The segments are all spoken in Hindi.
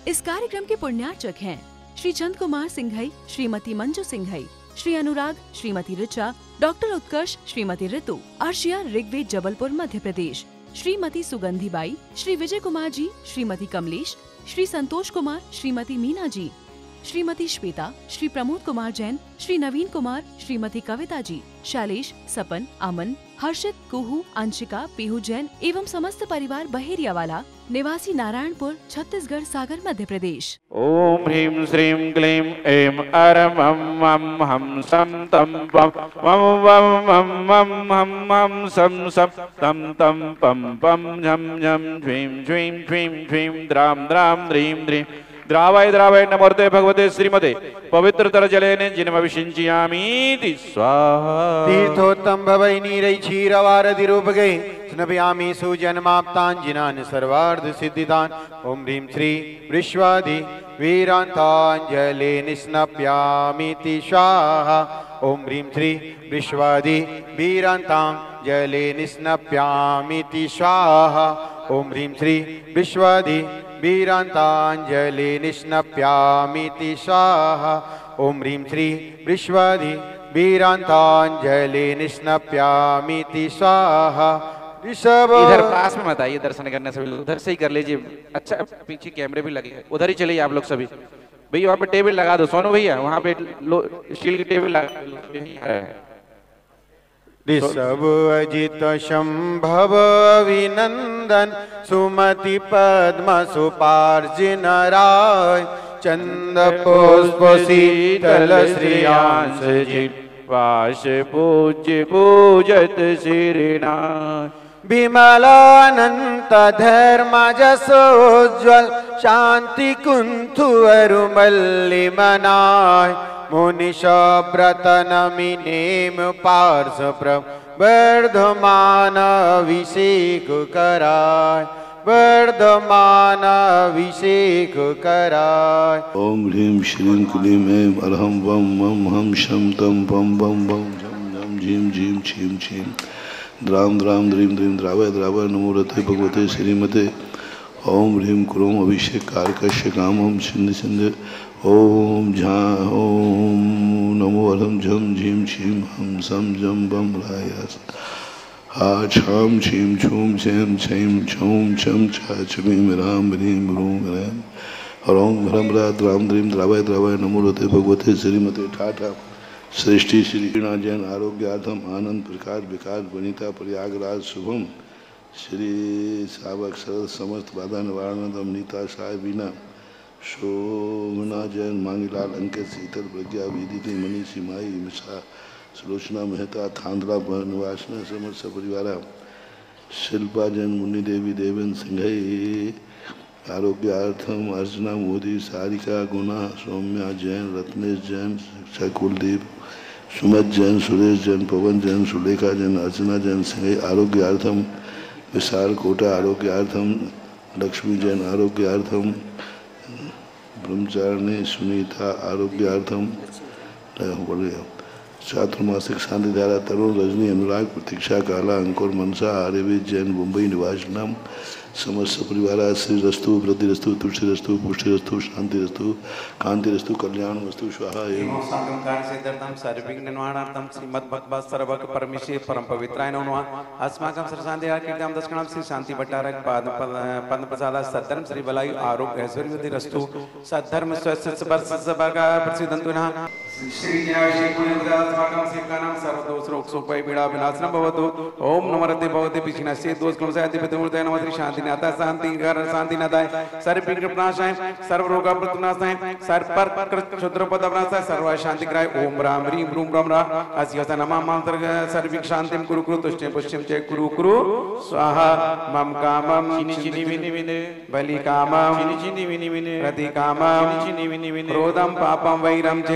इस कार्यक्रम के पुण्यार्चक हैं श्री चंद कुमार सिंघई, श्रीमती मंजू सिंघई, श्री अनुराग, श्रीमती ऋचा, डॉक्टर उत्कर्ष, श्रीमती ऋतु, अर्शिया ऋग्वेद जबलपुर मध्य प्रदेश, श्रीमती सुगंधी बाई, श्री विजय कुमार जी, श्रीमती कमलेश, श्री संतोष कुमार, श्रीमती मीना जी, श्रीमती श्वेता, श्री प्रमोद कुमार जैन, श्री नवीन कुमार, श्रीमती कविता जी, शैलेश, सपन, अमन, हर्षित, कुहू, अंशिका, पीहू जैन एवं समस्त परिवार बहेरियावाला, निवासी नारायणपुर, छत्तीसगढ़, सागर, मध्य प्रदेश। ओम ह्रीं श्रीं क्लीं ऐं अरं मं मं हम सं तं पं मं वं मं मं हम हम सं सं तं तं पं पं झं झं ह्रीं श्रीं ह्रीं ह्रीं द्रां द्रां ह्रीं ह्रीं द्रावाय द्रावाय नमोर्ते भगवते श्रीमते पवित्रतर जलेन जिनमविषिञ्चयामीति स्वाहा। तीर्थोत्तम भवै नीरै क्षीरवारधिरूपकै स्नपयामि सुजन्माप्ताञ्जिनान् सर्वार्थ सिद्धिदान्। ओम ह्रीं श्री विश्वादि वीरान्ताञ्जले निस्नप्यामीति स्वाहा। ओम ह्रीं श्री विश्वादि वीरान्ताञ्जले निस्नप्यामीति स्वाहा। ओम ह्रीं श्री विश्वादि वीरान्ताञ्जले निस्नप्यामीति स्वाहा। ओम ह्रीं श्री विश्वादि वीरान्ताञ्जले निस्नप्यामीति स्वाहा। ऋषभ इधर पास में मत आइए, दर्शन करने से उधर से ही कर लीजिए। अच्छा पीछे कैमरे भी लगे, उधर ही चलिए आप लोग सभी। भैया वहाँ पे टेबल लगा दो, सोनू भैया वहाँ पे स्टील की टेबल लगा। ऋषभ अजित शंभव अभिनंदन सुमति पद्म सुपार्जिन राय चंद पुष्प शीतल श्रियांश वास पूज्य पूजत श्रीनाथ। विमलानंत धर्म जसोज्वल शांति कुंथु अरुमल्लि मनाय मुनिश व्रत नमिनेम पार्श वर्धमान अभिषेक कराय वर्धमान अभिषेक कराय। ओम ह्रीं श्रीं क्लीं ऐं अरहं वं मं हम शं तं पं बं बं झं झं झीं झीं छीं छीं द्रां द्रां द्रीं द्रीं द्रावय द्रावय नमोरते भगवते श्रीमते। ओम ह्रीं क्रोम अभिषेक कारकस्य कामं सिंध सिंध। ओम झा ओम नमो अरहं झं झीं छीं हम सं जं बं रायास हा छाम छीम छूम छेम छेम छौम छम छा छ्रीम राम ह्रीं रूम रैम हरोम ह्रम राम द्रीम द्रावय द्रावय नमोरते भगवते श्रीमते ठाठा। सृष्टि श्री जैन आरोग्यार्थम आनंद प्रकाश विकास वनिता प्रयागराज शुभम श्री सावक सरल समस्त बाधा निवारणम नीता साय बीना शोभना जैन मांगीलाल अंकित शीतल प्रज्ञा विदिति मनीषी माई मिश्रा सुलोचना मेहता थांद्रा निवासना समस्त परिवार शिल्पा जैन मुनि देवी देवेंद्र सिंघई आरोग्यार्थम अर्चना मोदी सारिका गुना सौम्या जैन रत्नेश जैन शिक्षा कुलदीप सुमित जैन सुरेश जैन पवन जैन सुलेखा जैन अर्चना जैन सिंघई आरोग्यार्थम विशाल कोटा आरोग्यार्थम लक्ष्मी जैन आरोग्यार्थम ब्रह्मचारिणी सुनीता आरोग्यार्थम चातुर्मासिक शांति धारा तरुण रजनी अनुराग प्रतीक्षा काला अंकुर मनसा आर्यवेद जैन मुंबई निवासनम समस्त परिवार श्री रस्तु वृद्धि रस्तु तुलसी रस्तु पुष्टि रस्तु शांति रस्तु कांति रस्तु कल्याण वस्तु स्वाहा एवं संगम कार्य सिद्धार्थम सर्विघ्न निवारणार्थम श्रीमद् भगवत सर्वक परमेश्वर परम पवित्राय नमः। अस्माकं सरसांदे कीर्तनम दशकणम श्री शांति भट्टारक पद्म प्रसाद सद्धर्म श्री बलायु आरोग्य ऐश्वर्य वृद्धि रस्तु सद्धर्म स्वस्थ वर्ष सभागा प्रसिद्धंतु नः। श्री ज्ञानश्री पुण्यदास्माकं सेवकानां सर्वदोष रोग शोक भय पीड़ा विनाशनं भवतु। ओम नमोरते भगवते पिछिनस्य दोष क्लेशयाति पितृमूर्तये नमः। श्री शांति नाथा शांति घर शांति नाथाय सर्व विघ्न प्रणाशाय सर्व रोग प्रतिनाशाय सर्व पर क्षुद्र पद विनाशाय सर्व शांति कराय। ओम राम ह्रीं रूम राम रा अस्यस नमः मंत्र सर्व शांतिं कुरु कुरु तुष्टिं पुष्टिं च कुरु कुरु स्वाहा। मम कामं चिनि विनि विनि बलि कामं चिनि विनि विनि प्रति कामं चिनि विनि विनि क्रोधं पापं वैरं च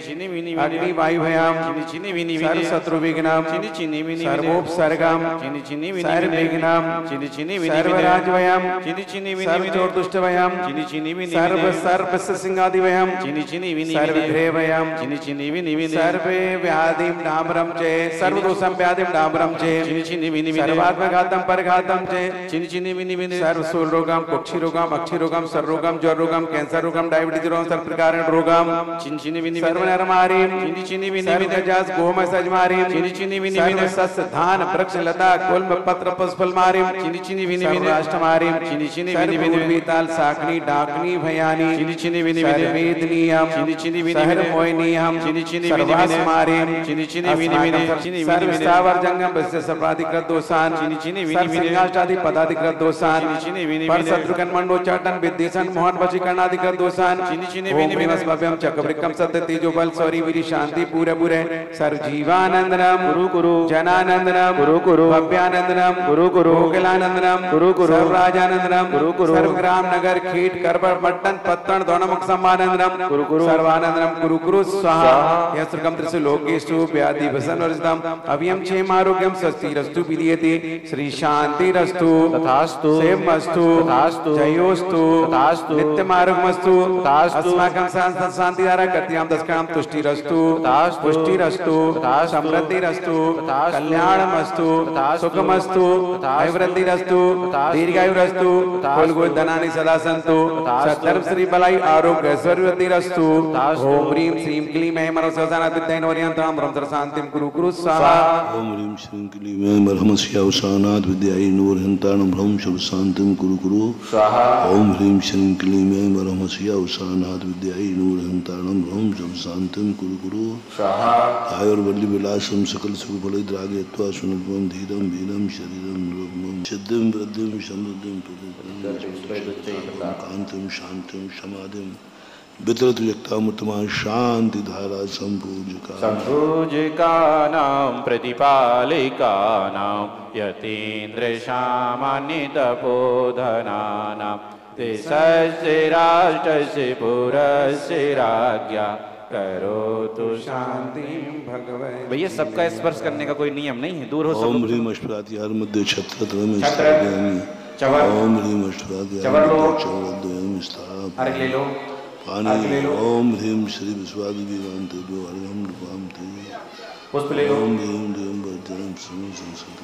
चिनि विनि अग्नि वायुभयाम चिनि चिनि विनि सर्व शत्रु विघ्नाम चिनि चिनि विनि सर्वोपसर्गाम चिनि चिनि विनि सर्व विघ्नाम चिनि चिनि विनि सर्व राजवयाम चिनि चिनि विनि सर्व चोर दुष्टवयाम चिनि चिनि विनि सर्व सर्प सिंहादिवयाम चिनि चिनि विनि सर्व ग्रेवयाम चिनि चिनि विनि सर्वे व्याधिम डामरम चे सर्व दोषम व्याधिम डामरम चे चिनि चिनि विनि सर्वात्मघातम परघातम चे चिनि चिनि विनि विनि सर्व सूल रोगम कुक्षी रोगम अक्षी रोगम सर रोगम ज्वर रोगम कैंसर रोगम डायबिटीज रोगम सर्व प्रकार रोगम चिनि चिनि विनि सर्व नरमारी चिनि चिनि विनि सर्व गजास गोम सजमारी चिनि चिनि विनि सर्व सस्य धान वृक्ष लता गुल्म पत्र पुष्पल मारी चिनि चिनि विनि सर्व राष्ट्रमारी चिनि चिनि सर्व विनि विनि बीताल साकनी डाकनी भयानी चिनि चिनि विनि सर्व वेदनीयम चिनि चिनि विनि सर्व मोहिनीयम चिनि चिनि विनि सर्वास्मारी चिनि चिनि विनि विनि चिनि सर्व विनि स्थावर जंगम वस्य सर्वाधिकृत दोषान चिनि चिनि विनि सर्व सिंहाष्टादि पदाधिकृत दोषान चिनि चिनि विनि पर शत्रुघ्न मंडोचाटन विद्येशन मोहन वशीकरणाधिकृत दोषान चिनि चिनि ओम विनि विनि भीमस्मभ्यम चक्रवृक्कम सत्य तेजो बल सौरी वीरि शांति पूरे पूरे सर्व जीवानंदनम गुरु गुरु जनानंदनम गुरु गुरु भव्यानंदनम गुरु गुरु गोकुलानंदनम गुरु गुरु सर्व राजानंदनम गुरु गुरु सर्व ग्राम नगर खेट करबर पट्टन पत्तन दोनमुख सम्मानंदनम गुरु गुरु सर्वानंदनम गुरु गुरु स्वाहा यस्त्रकम त्रिसु लोकेषु व्याधि वसन वर्जितम अभियम क्षेम आरोग्यम स्वस्तिरस्तु विधीयते श्री शांतिरस्तु तथास्तु सेमस्तु तथास्तु जयोस्तु तथास्तु नित्यमारोग्यमस्तु तथास्तु अस्माकं शांतिधारा कर्त्यां दशकां तुष्टिरस्तु तथास्तु पुष्टिरस्तु तथास्तु समृद्धिरस्तु तथास्तु कल्याणमस्तु तथास्तु सुखमस्तु तथास्तु अभिवृद्धिरस्तु तथास्तु दीर्घायुरस्तु तथास्तु कुलगुण धनानि सदा सन्तु तथास्तु सत्तरं श्री बलाई आरोग्य ऐश्वर्यवृद्धिरस्तु तथास्तु ओम ह्रीं श्रीं क्लीं ऐं मनोसहसानादित्यैनोर्यन्तां ब्रह्म शान्तिं गुरु गुरु स्वाहा ओम ह्रीं श्रीं क्लीं ऐं मरहमस्यावसानात् विद्यायै नूर्हन्तानं ब्रह्म शान्तिं कुरु कुरु स्वाहा ओम ह्रीं श्रीं क्लीं ऐं मरहमस्यावसानात् विद्यायै नूर्हन्तानं ब्रह्म शान्तिं कुरु कुरु स्वाहा आयुर्वल्ली विलासं सकल सुखफलैर्द्रागयत्वा सुनल्पं धीरं वीरं शरीरं रूपं सिद्धिं वृद्धिं समृद्धिं कान्तिं शान्तिं समाधिं वितरतु यक्तामुत्तमा शान्तिधारा सम्पूजिकानां प्रतिपालिकानां यतीन्द्रसामान्यतपोधनानां देशस्य राष्ट्रस्य पुरस्य राज्ञा करोतु शांतिं भगवन्। भैया सबका स्पर्श करने का कोई नियम नहीं है, दूर हो सब। ओम ह्रीं अष्टरात्यार मध्ये छत्रत्रयम् चवर ओम ह्रीं अष्टरात्यार मध्ये चवरद्वयम् स्थापयामि। अर्घ ले लो। पानी ओम ह्रीं श्री विश्वादिदेवान्तेभ्यो अर्घ्यं नृपान्ते। पुष्प ले लो। ओम ह्रीं ह्रीं वज्रं संसंसते।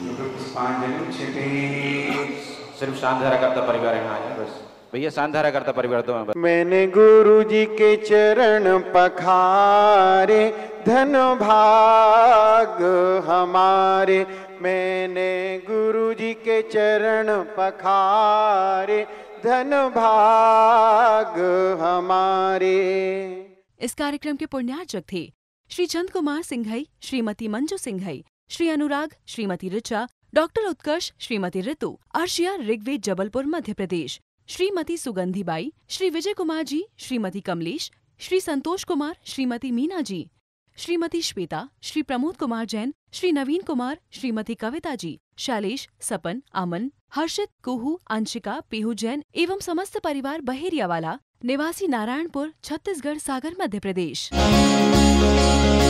सिर्फ शांतधारा करता परिवार यहाँ है बस। भैया शांतधारा करता परिवार तो बस। मैंने गुरु जी के चरण पखारे धन भाग हमारे। मैंने गुरु जी के चरण पखारे धन भाग हमारे। इस कार्यक्रम के पुण्यार्चक थे श्री चंद कुमार सिंघई, श्रीमती मंजू सिंघई, श्री अनुराग, श्रीमती ऋचा, डॉक्टर उत्कर्ष, श्रीमती ऋतु, अर्शिया ऋग्वेद जबलपुर मध्य प्रदेश, श्रीमती सुगंधी बाई, श्री विजय कुमार जी, श्रीमती कमलेश, श्री संतोष कुमार, श्रीमती मीना जी, श्रीमती श्वेता, श्री प्रमोद कुमार जैन, श्री नवीन कुमार, श्रीमती कविता जी, शैलेश, सपन, अमन, हर्षित, कुहू, अंशिका, पीहू जैन एवं समस्त परिवार बहेरियावाला निवासी नारायणपुर, छत्तीसगढ़, सागर, मध्य प्रदेश।